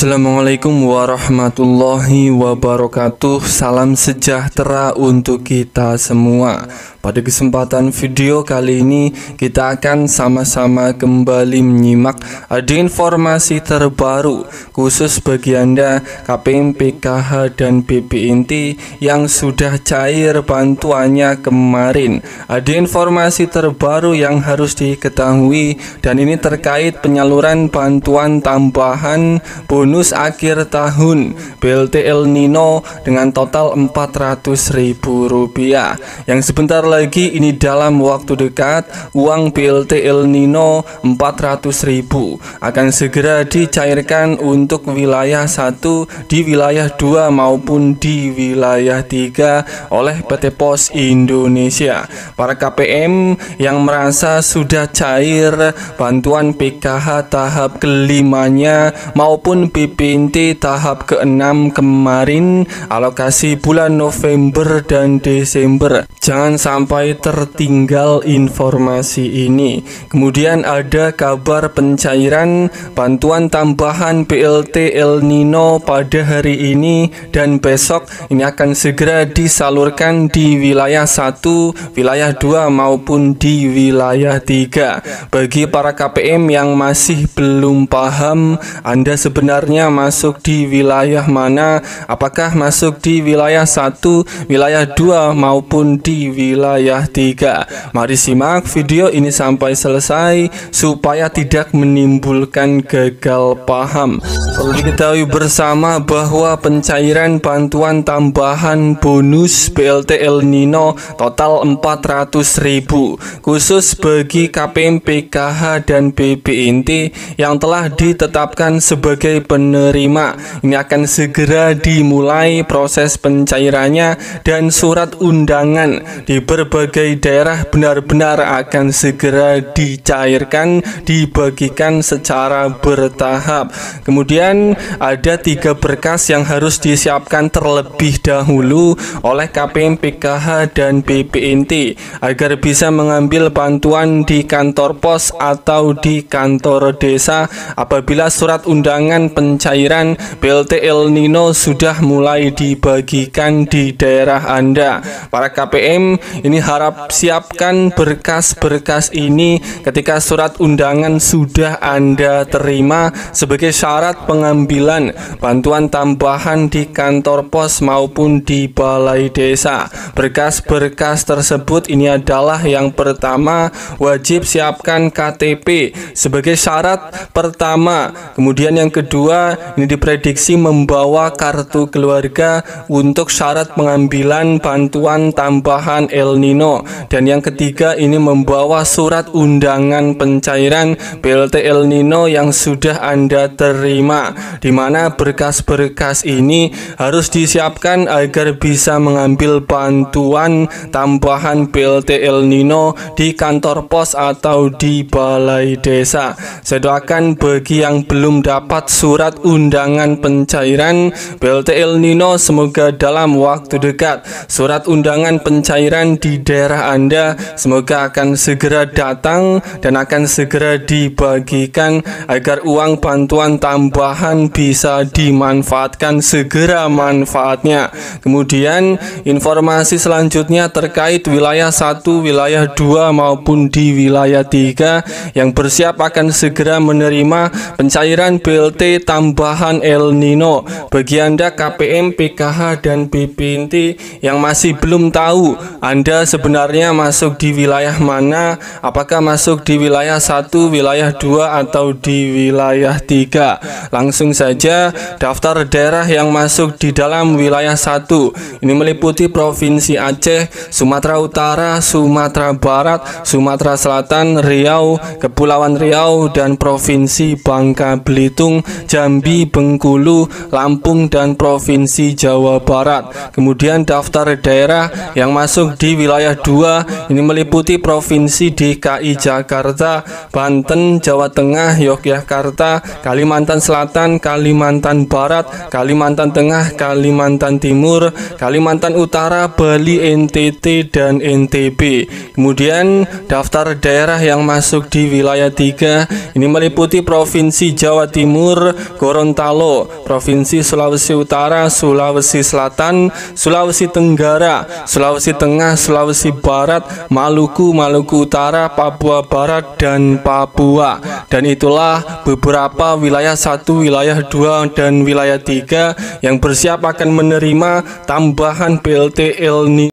Assalamualaikum warahmatullahi wabarakatuh. Salam sejahtera untuk kita semua. Pada kesempatan video kali ini kita akan sama-sama kembali menyimak ada informasi terbaru khusus bagi Anda KPM, PKH dan BPNT yang sudah cair bantuannya kemarin. Ada informasi terbaru yang harus diketahui dan ini terkait penyaluran bantuan tambahan bonus akhir tahun BLT El Nino dengan total Rp400.000 yang sebentar lagi ini dalam waktu dekat uang BLT El Nino 400.000 akan segera dicairkan untuk wilayah 1 di wilayah 2 maupun di wilayah 3 oleh PT Pos Indonesia. Para KPM yang merasa sudah cair bantuan PKH tahap kelimanya maupun BPNT tahap ke-6 kemarin alokasi bulan November dan Desember, jangan sampai tertinggal informasi ini. Kemudian ada kabar pencairan bantuan tambahan BLT El Nino pada hari ini dan besok ini akan segera disalurkan di wilayah 1, wilayah 2 maupun di wilayah 3. Bagi para KPM yang masih belum paham Anda sebenarnya masuk di wilayah mana, apakah masuk di wilayah 1, wilayah 2 maupun di wilayah 3. Mari simak video ini sampai selesai supaya tidak menimbulkan gagal paham. Perlu diketahui bersama bahwa pencairan bantuan tambahan bonus BLT El Nino total Rp400.000 khusus bagi KPM, PKH dan BPNT yang telah ditetapkan sebagai penerima. Ini akan segera dimulai proses pencairannya dan surat undangan di berbagai daerah benar-benar akan segera dicairkan, dibagikan secara bertahap. Kemudian ada 3 berkas yang harus disiapkan terlebih dahulu oleh KPM, PKH dan BPNT agar bisa mengambil bantuan di kantor pos atau di kantor desa apabila surat undangan pencairan BLT El Nino sudah mulai dibagikan di daerah Anda. Para KPM ini harap siapkan berkas-berkas ini ketika surat undangan sudah Anda terima sebagai syarat pengambilan bantuan tambahan di kantor pos maupun di balai desa. Berkas-berkas tersebut ini adalah yang pertama, wajib siapkan KTP sebagai syarat pertama. Kemudian yang kedua, ini diprediksi membawa kartu keluarga untuk syarat pengambilan bantuan tambahan El Nino. Dan yang ketiga, ini membawa surat undangan pencairan BLT El Nino yang sudah Anda terima, di mana berkas-berkas ini harus disiapkan agar bisa mengambil bantuan tambahan BLT El Nino di kantor pos atau di balai desa. Saya doakan bagi yang belum dapat surat undangan pencairan BLT El Nino, semoga dalam waktu dekat surat undangan pencairan di daerah Anda semoga akan segera datang dan akan segera dibagikan agar uang bantuan tambahan bisa dimanfaatkan segera manfaatnya. Kemudian informasi selanjutnya terkait wilayah 1, wilayah 2 maupun di wilayah 3 yang bersiap akan segera menerima pencairan BLT tambahan El Nino. Bagi Anda KPM, PKH dan BPNT yang masih belum tahu Anda sebenarnya masuk di wilayah mana, apakah masuk di wilayah 1, wilayah 2 atau di wilayah 3, langsung saja daftar daerah yang masuk di dalam wilayah 1. Ini meliputi Provinsi Aceh, Sumatera Utara, Sumatera Barat, Sumatera Selatan, Riau, Kepulauan Riau dan Provinsi Bangka Belitung, Jambi, Bengkulu, Lampung dan Provinsi Jawa Barat. Kemudian daftar daerah yang masuk di wilayah 2 ini meliputi Provinsi DKI Jakarta, Banten, Jawa Tengah, Yogyakarta, Kalimantan Selatan, Kalimantan Barat, Kalimantan Tengah, Kalimantan Timur, Kalimantan Utara, Bali, NTT dan NTB. Kemudian daftar daerah yang masuk di wilayah 3 Ini meliputi Provinsi Jawa Timur, Gorontalo, Provinsi Sulawesi Utara, Sulawesi Selatan, Sulawesi Tenggara, Sulawesi Tengah, Sulawesi Barat, Maluku, Maluku Utara, Papua Barat, dan Papua. Dan itulah beberapa wilayah 1, wilayah 2, dan wilayah 3 yang bersiap akan menerima tambahan BLT El Nino.